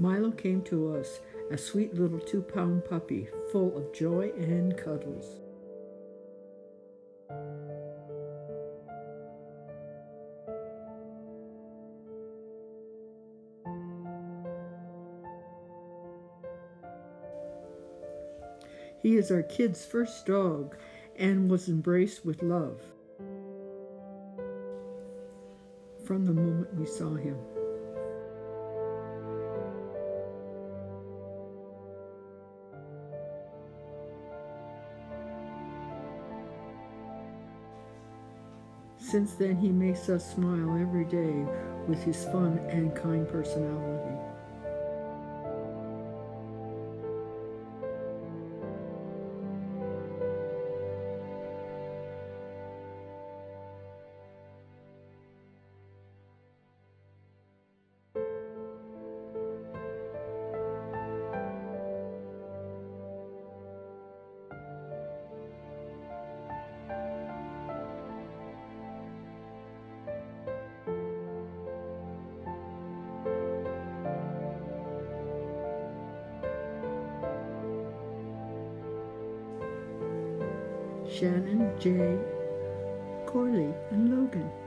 Mylo came to us, a sweet little 2-pound puppy, full of joy and cuddles. He is our kid's first dog and was embraced with love from the moment we saw him. Since then, he makes us smile every day with his fun and kind personality. Shannon, Jay, Corley, and Logan.